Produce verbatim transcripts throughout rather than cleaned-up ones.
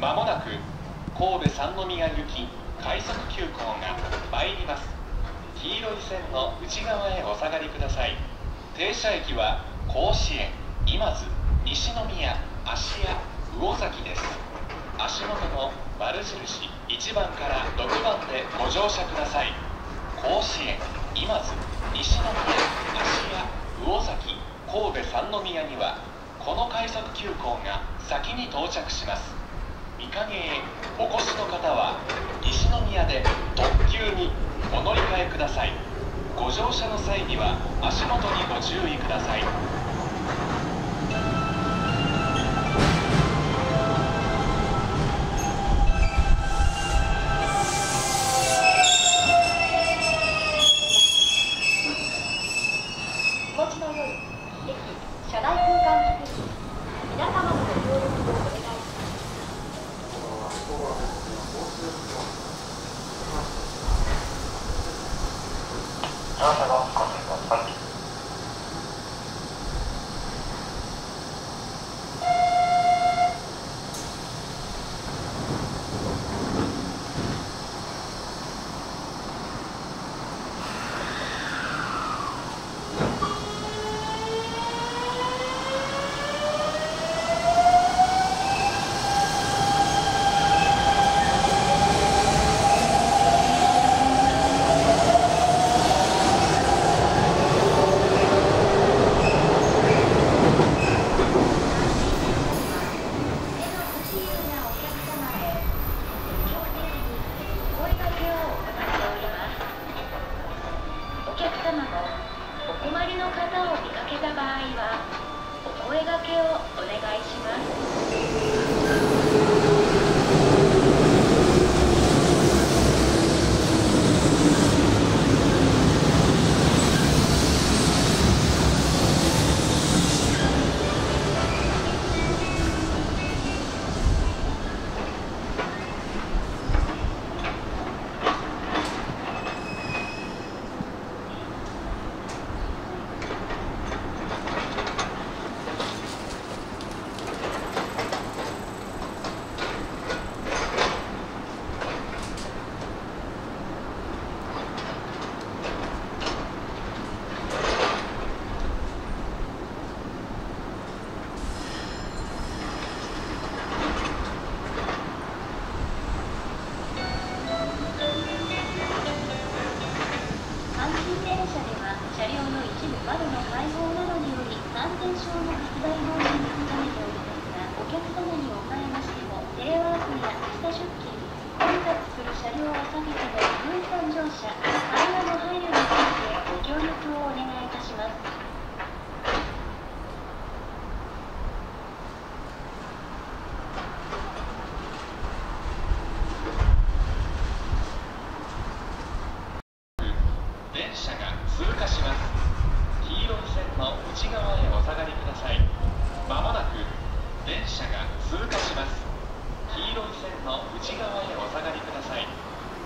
まもなく神戸三宮行き快速急行が参ります。黄色い線の内側へお下がりください。停車駅は甲子園、今津、西宮、芦屋、魚崎です。足元の丸印いちばんからろくばんでご乗車ください。甲子園、今津、西宮、芦屋、魚崎、神戸三宮にはこの快速急行が先に到着します。御影へお越しの方は西宮で特急にお乗り換えください。ご乗車の際には足元にご注意ください。 お持ちのよい駅車内空間作り、皆様のご協力をお願いします。 乗車のご注意ください。 お困りの方を見かけた場合はお声掛けをお願いします。車両の一部窓の開放などにより感染症の拡大防止に努めておりますが、お客様におかれましてもテレワークや下出勤、混雑する車両を避けての分散乗車、会話の配慮についてご協力をお願いいたします。 電車が通過します。黄色い線の内側へお下がりください。まもなく電車が通過します。黄色い線の内側へお下がりください。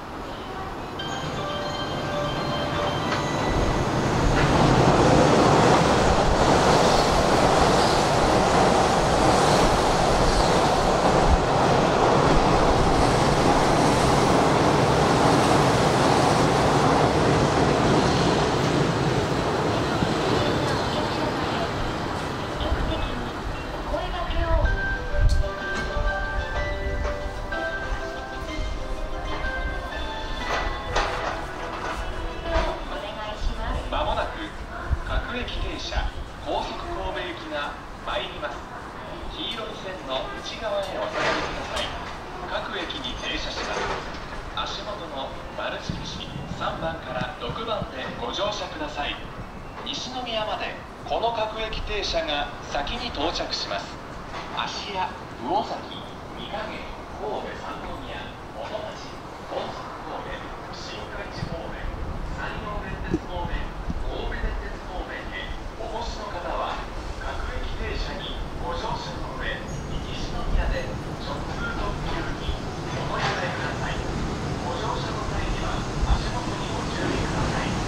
各駅停車高速神戸行きが参ります。黄色い線の内側へお下がりください。各駅に停車します。足元の丸印さんばんからろくばんでご乗車ください。西宮までこの各駅停車が先に到着します。芦屋、魚崎、御影、神戸三宮、元町、高速神戸、新海地方面、山陽電鉄方面、神戸電鉄方面へお越しの方は各駅停車にご乗車の上、西宮で直通特急にお乗り換えください。ご乗車の際には足元にご注意ください。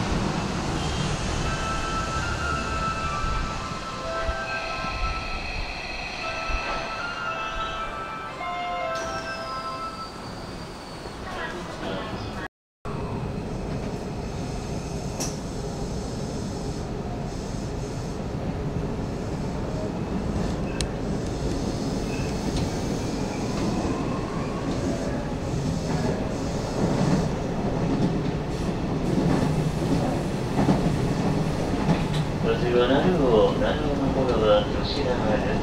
次はななごう、ななごうの方が吉永です。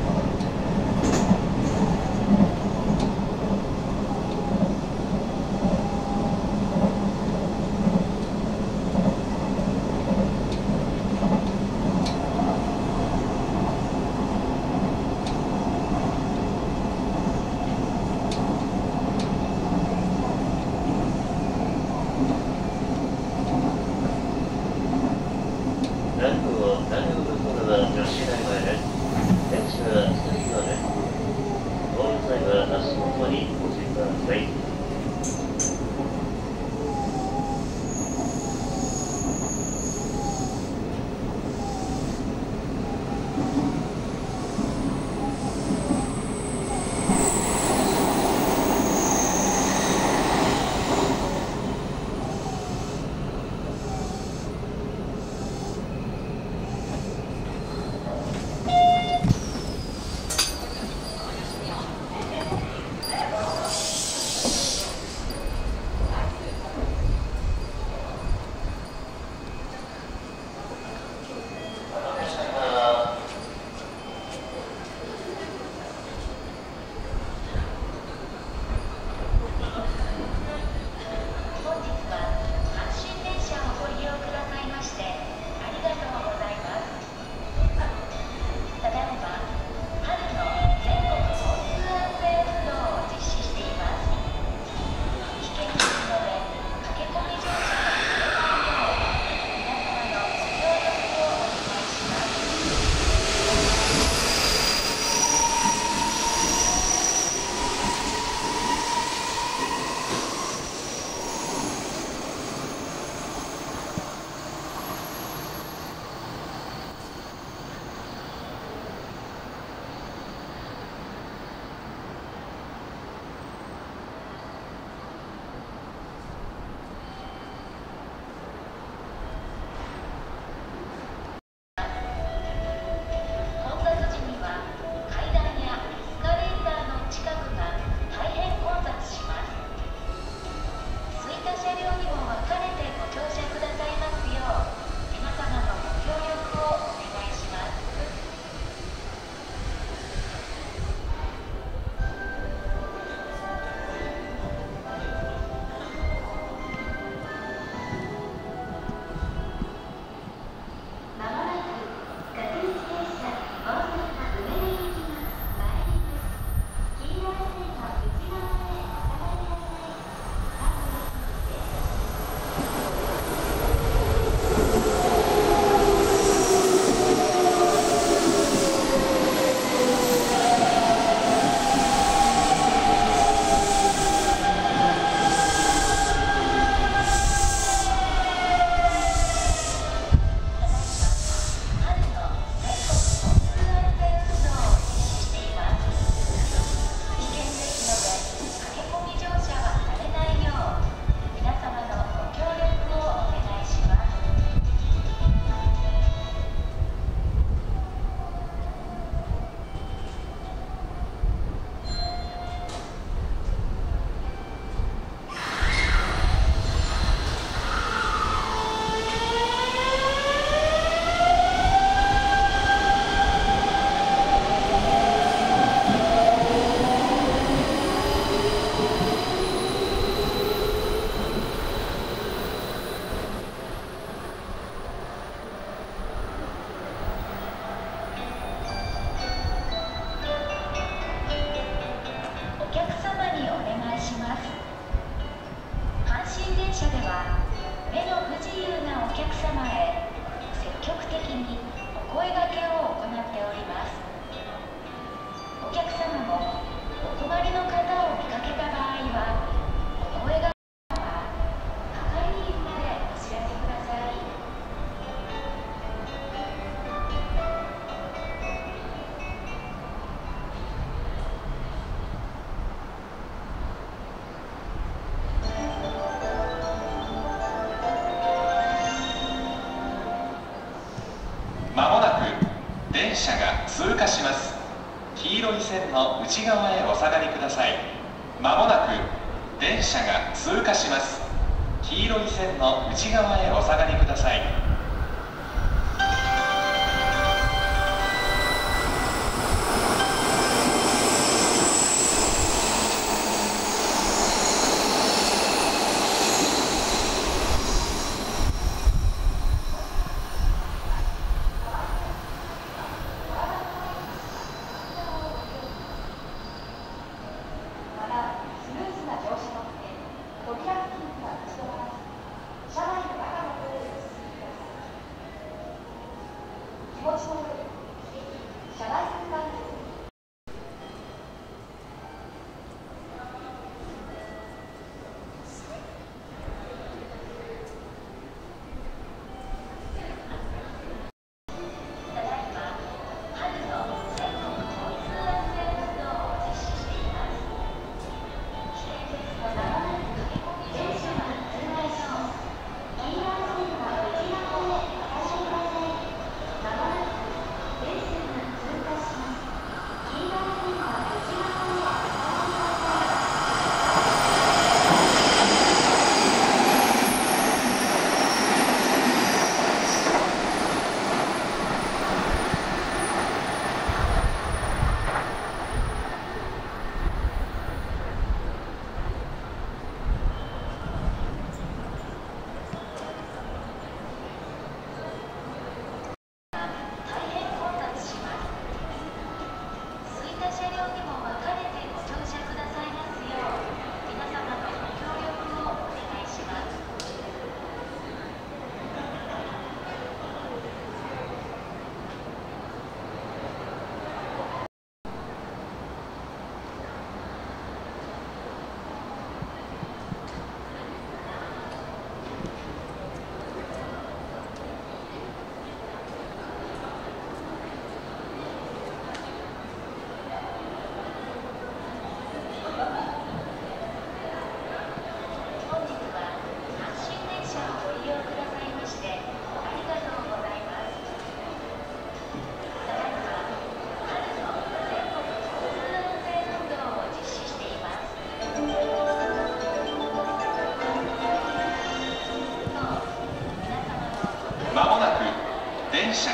車が通過します。黄色い線の内側へお下がりください。まもなく電車が通過します。黄色い線の内側へお下がりください。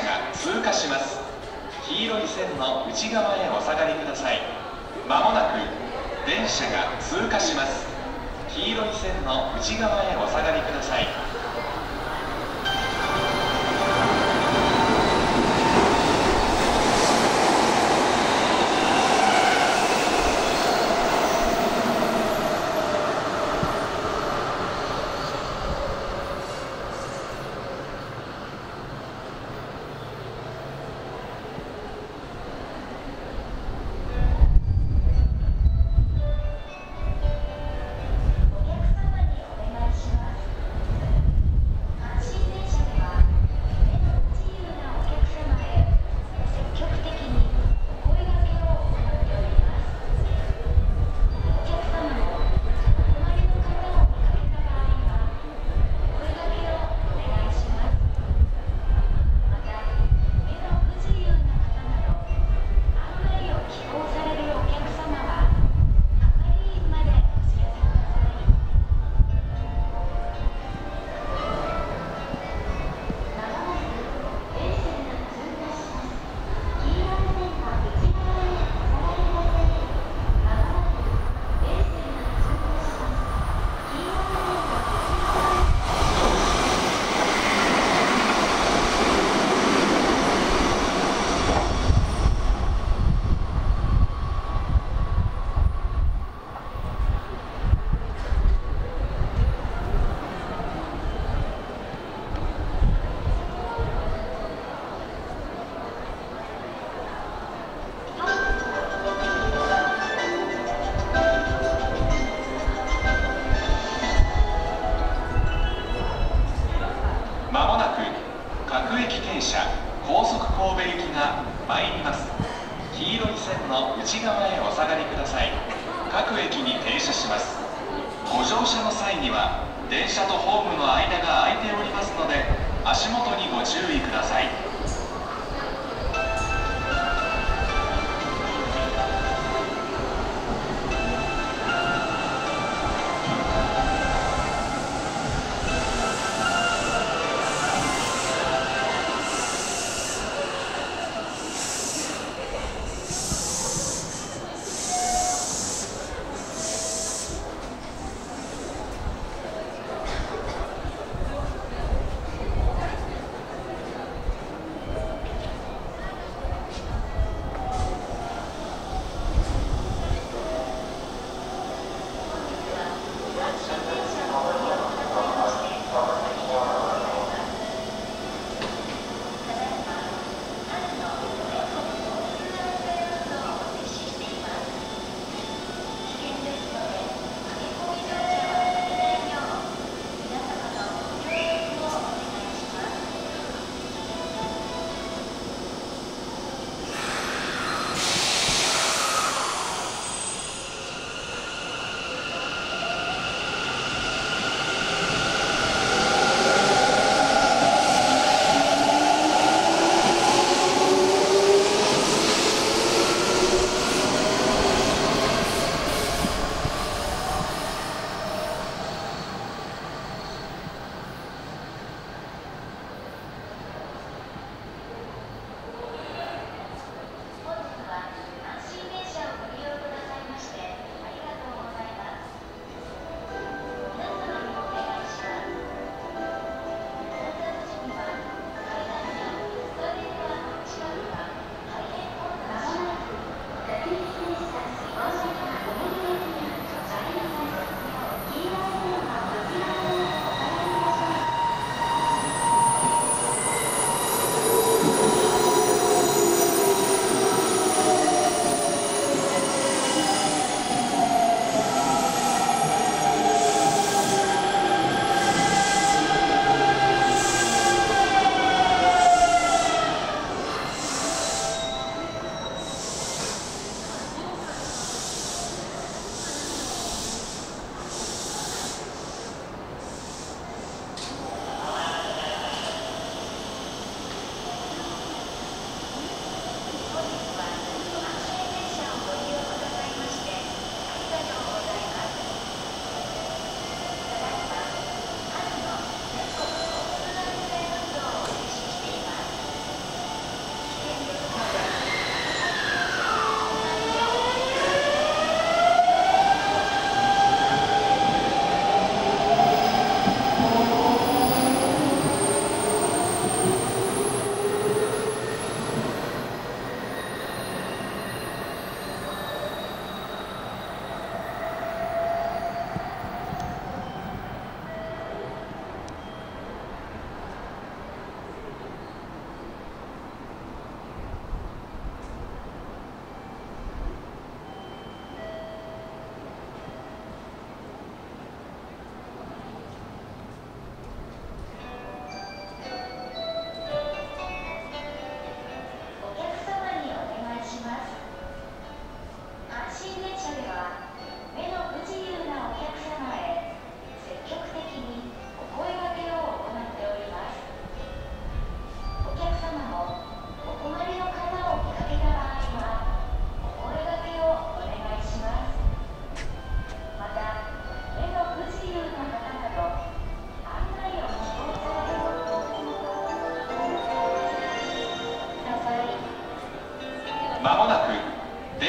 が通過します。黄色い線の内側へお下がりください。まもなく電車が通過します。黄色い線の内側へお下がりください。各駅停車高速神戸行きが参ります。黄色い線の内側へお下がりください。各駅に停車します。ご乗車の際には電車とホームの間が空いておりますので、足元にご注意ください。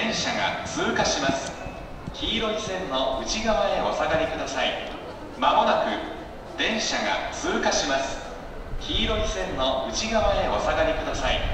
電車が通過します。黄色い線の内側へお下がりください。まもなく電車が通過します。黄色い線の内側へお下がりください。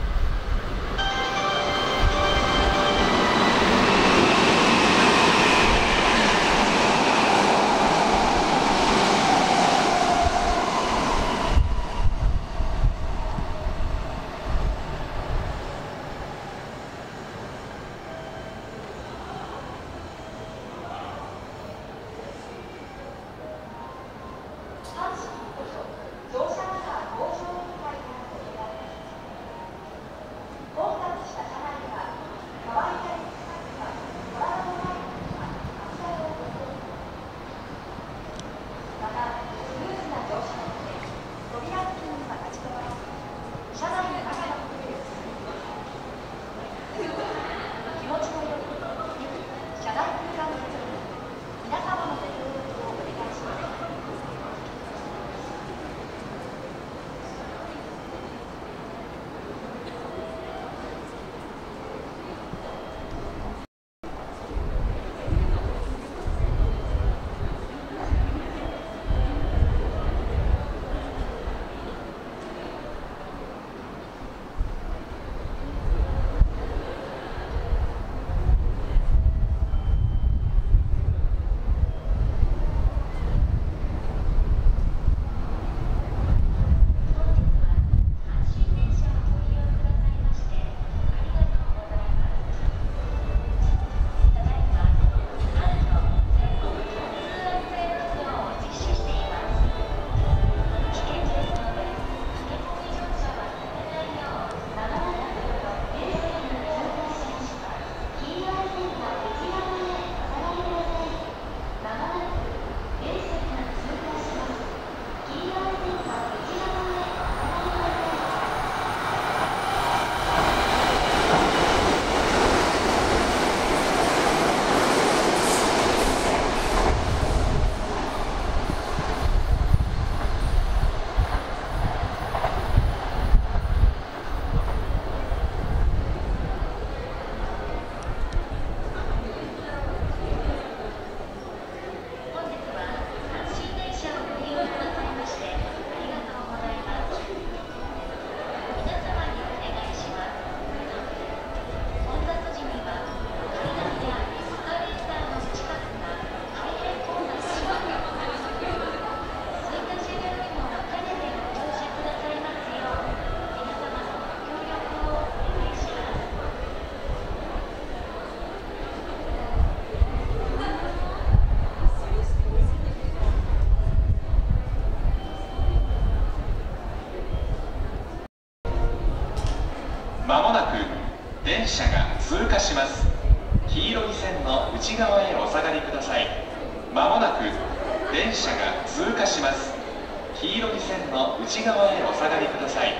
まもなく電車が通過します。黄色い線の内側へお下がりください。まもなく電車が通過します。黄色い線の内側へお下がりください。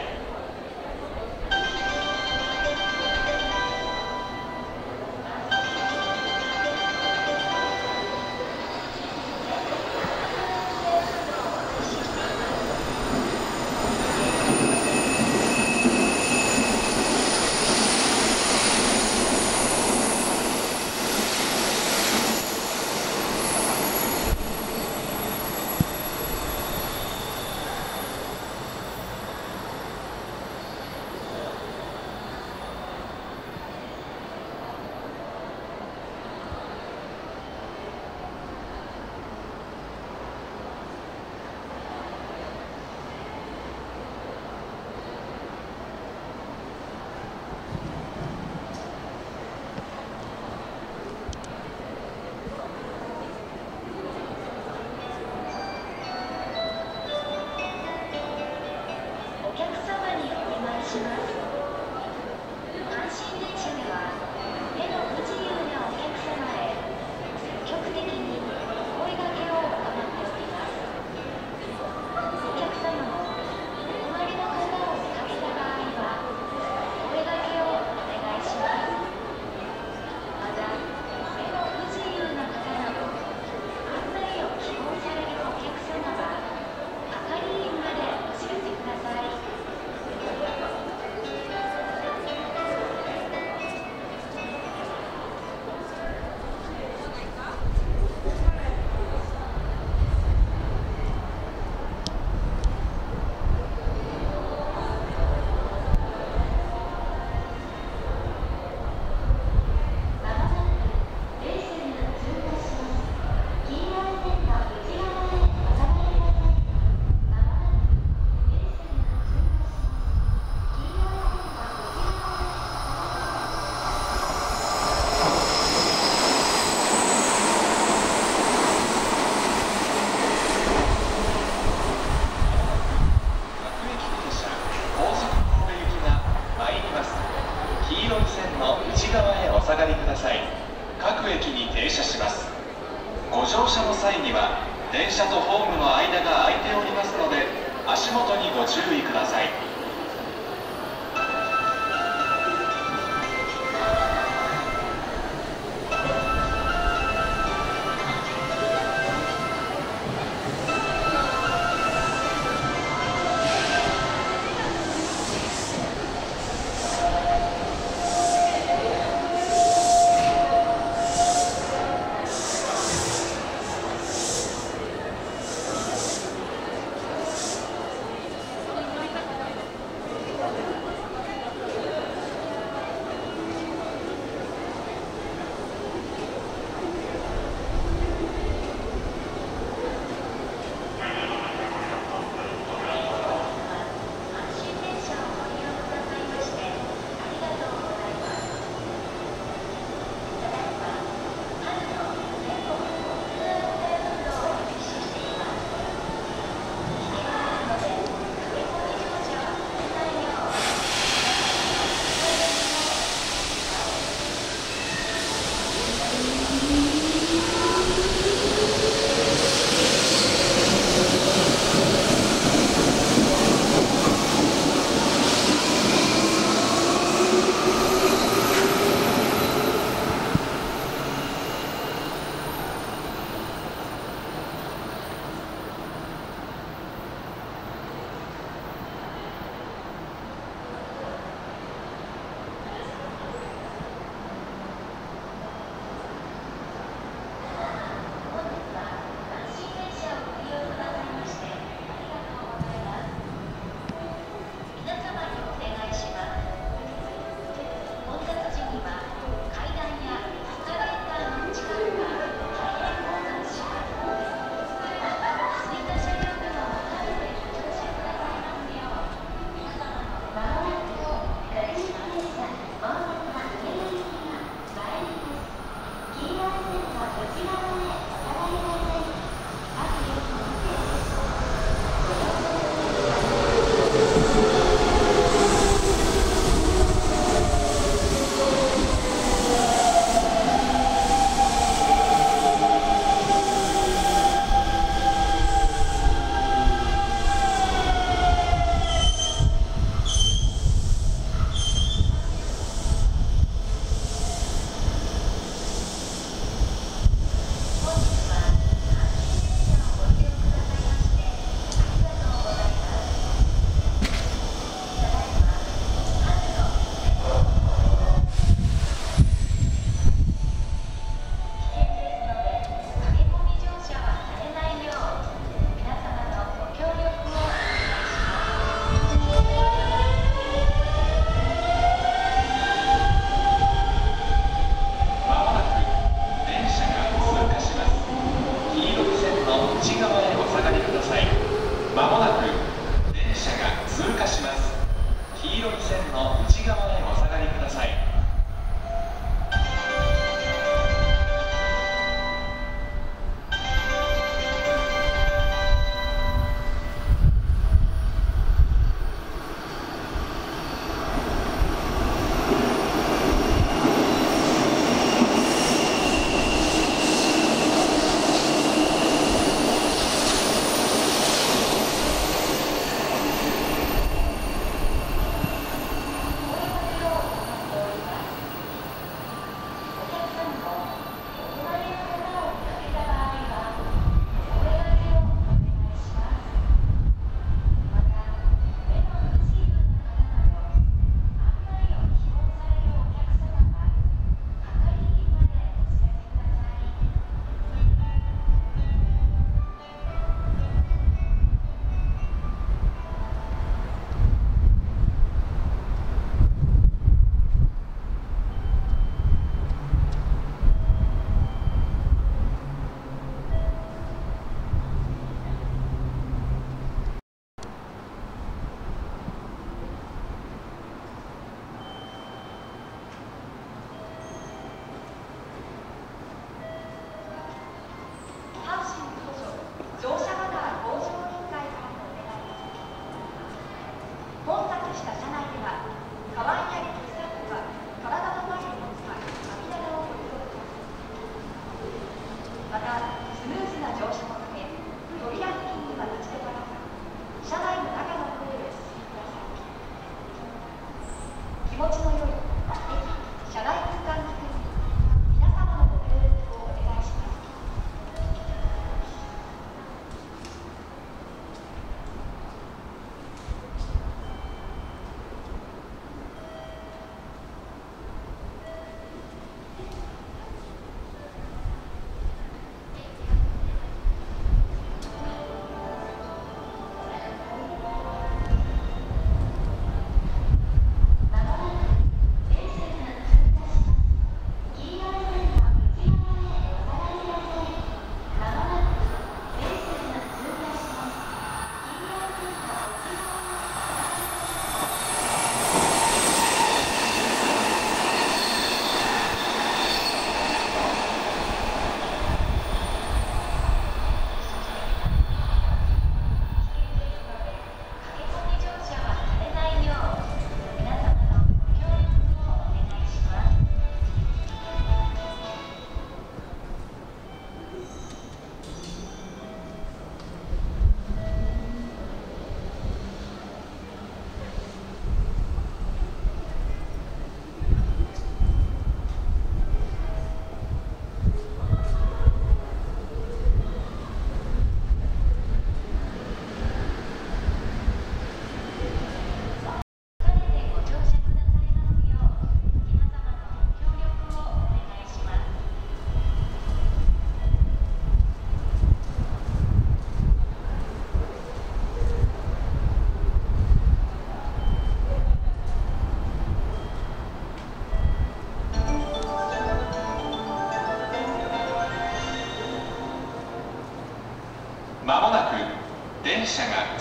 さい。各駅に停車します。ご乗車の際には電車とホームの間が空いておりますので、足元にご注意ください。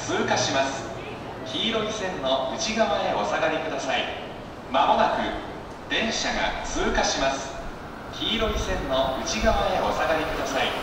通過します。黄色い線の内側へお下がりください。まもなく電車が通過します。黄色い線の内側へお下がりください。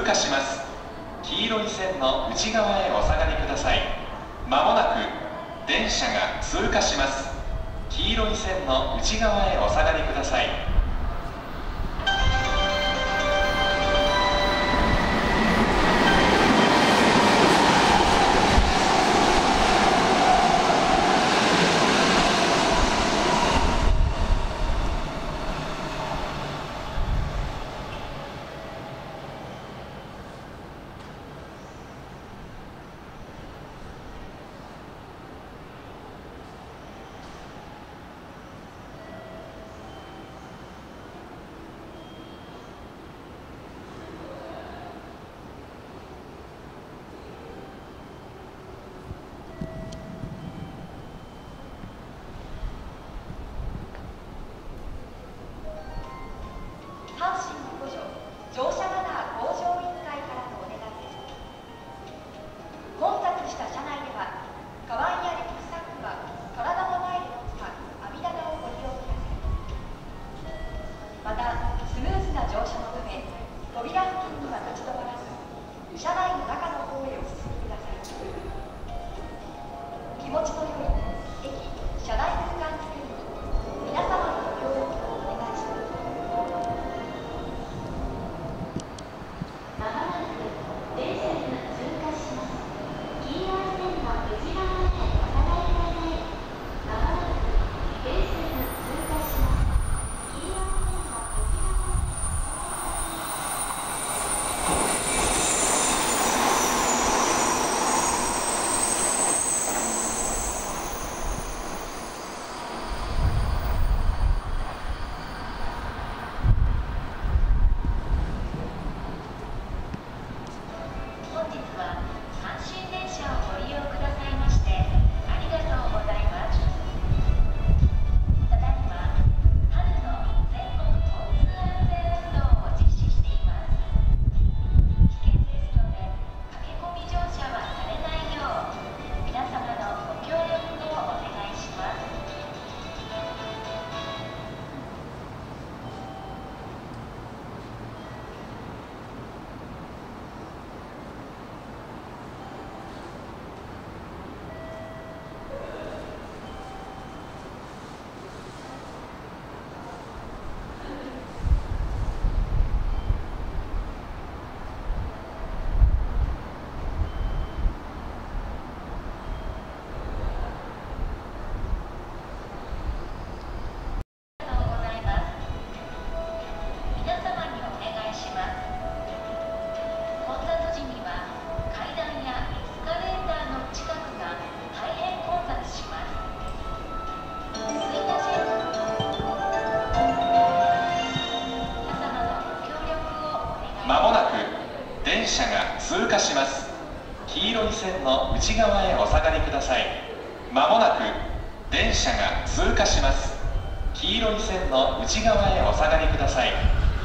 過します。黄色い線の内側へお下がりください。まもなく電車が通過します。黄色い線の内側へお下がりください。 阪神五条乗車マナー向上委員会からのお願いです。混雑した車内ではカバンやリュックサックは体の前で持つか網棚をご利用ください。またスムーズな乗車のため扉付近には立ち止まらず車内の中の方へお進みください。気持ちの良い駅車内空間づくりに皆様のご協力をお願いします。 まもなく電車が通過します。黄色い線の内側へお下がりください。まもなく電車が通過します。黄色い線の内側へ。本日は阪神電車をご利用くださいましてありがとうございます。ただいま春の全国交通安全運動を実施しています。危険ですので駆け込み乗車はされないよう皆様のご協力をお願いします。ありがとうございます。皆様にお願いします。混雑時には階段やエスカレーターの近くが大変混雑します。すいません。皆様のご協力をお願いします。 まもなく電車が通過します。黄色い線の内側へお下がりください。まもなく電車が通過します。黄色い線の内側へお下がりください。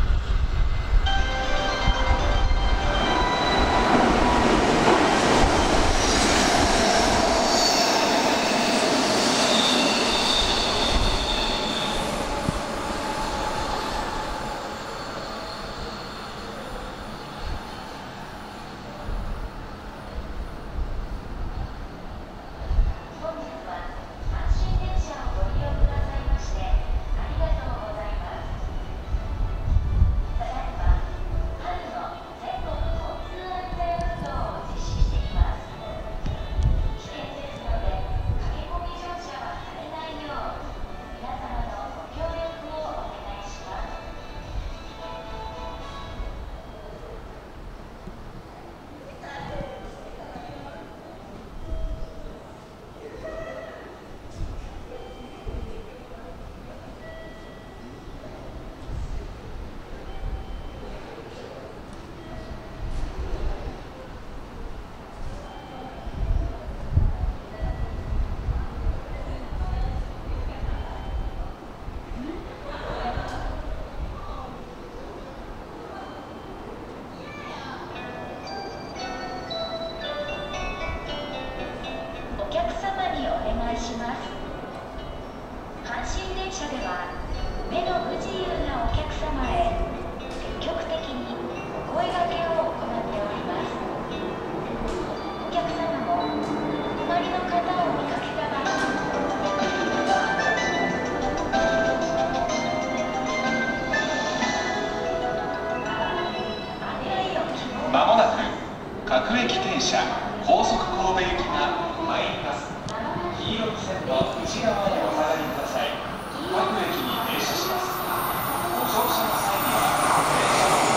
本日は阪神電車をご利用くださいましてありがとうございます。ただいま春の全国交通安全運動を実施しています。危険ですので駆け込み乗車はされないよう皆様のご協力をお願いします。お客様にお願いします。阪神電車では目の不自由なお客様へ積極的にお声掛けを行っ車高速神戸行きが参ります。黄色い線の内側へお下がりください。各駅に停車します。ご乗車の際には電車の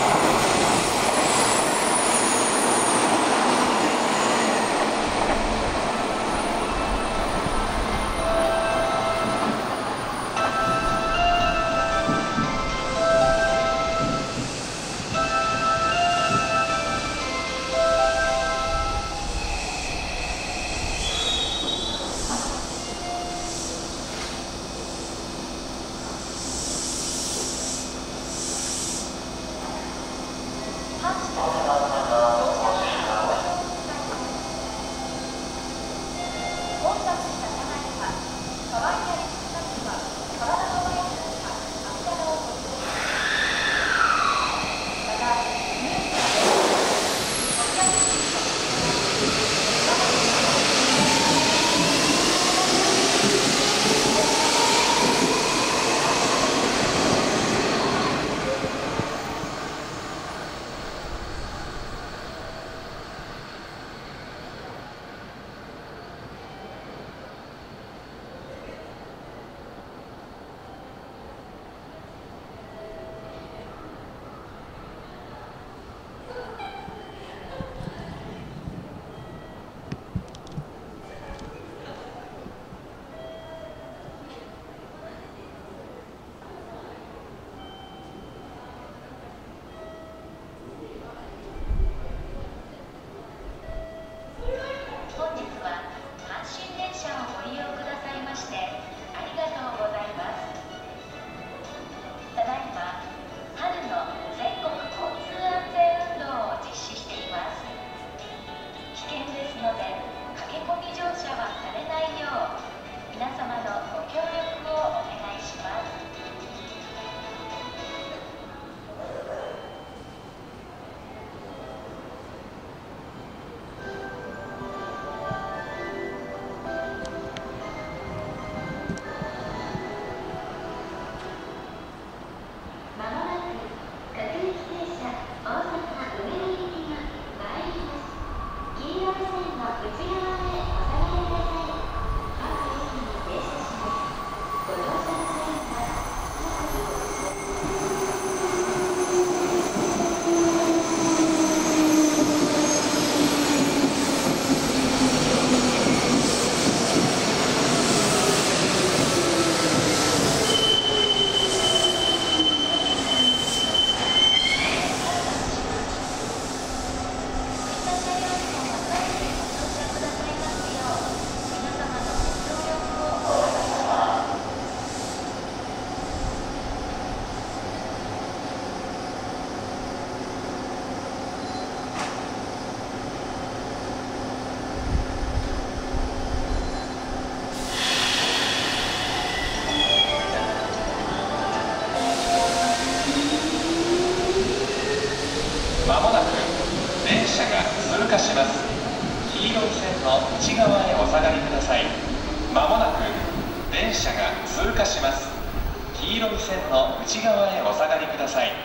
まもなく電車が通過します。黄色い線の内側へお下がりください。まもなく電車が通過します。黄色い線の内側へお下がりください。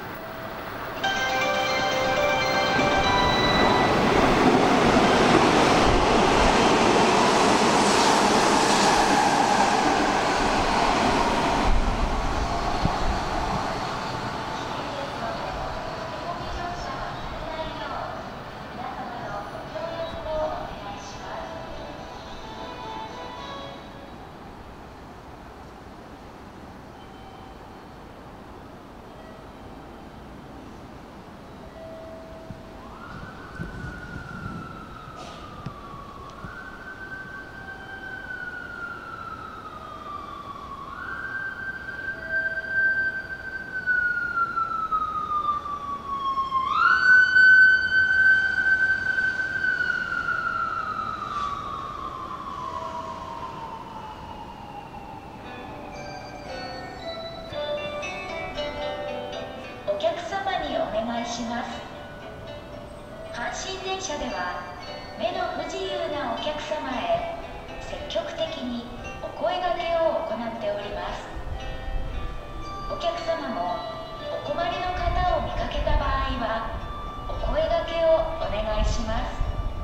します。阪神電車では目の不自由なお客様へ積極的にお声掛けを行っております。お客様もお困りの方を見かけた場合はお声掛けをお願いします。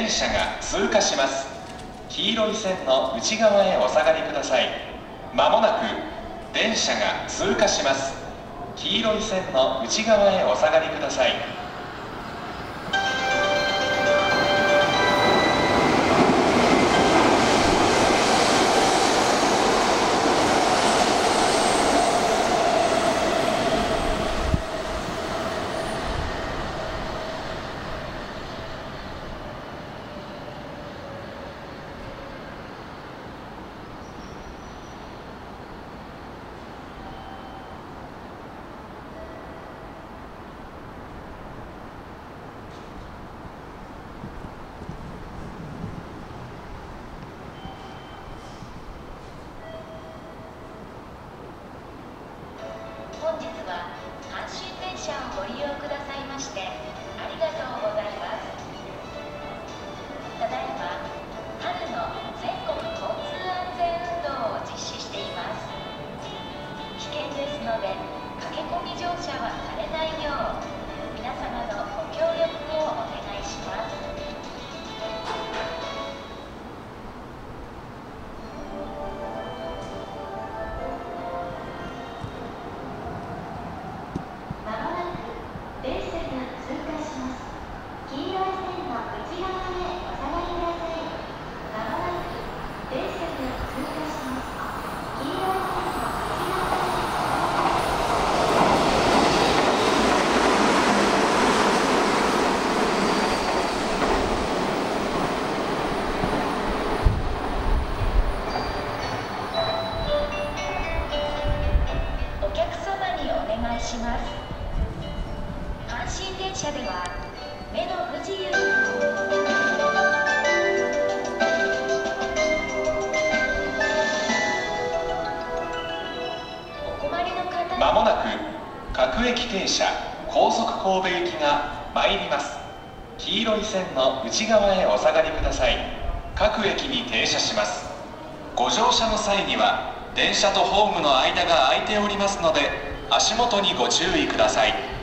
電車が通過します。黄色い線の内側へお下がりください。まもなく電車が通過します。黄色い線の内側へお下がりください。 本日は阪神電車をご利用くださいましてありがとうございます。ただいま春の全国交通安全運動を実施しています。危険ですので駆け込み乗車はされないよう皆様のご協力をお願いします。まもなく電車が通過します。黄色い線の内側へお下がりください。まもなく電車が通過します。黄色い線の内側へ。お客様にお願いします。阪神電車では目の不自由お困りの方まもなく各駅停車高速神戸行きが参ります。黄色い線の内側へお下がりください。各駅に停車します。ご乗車の際には電車とホームの間が空いておりますので足元にご注意ください。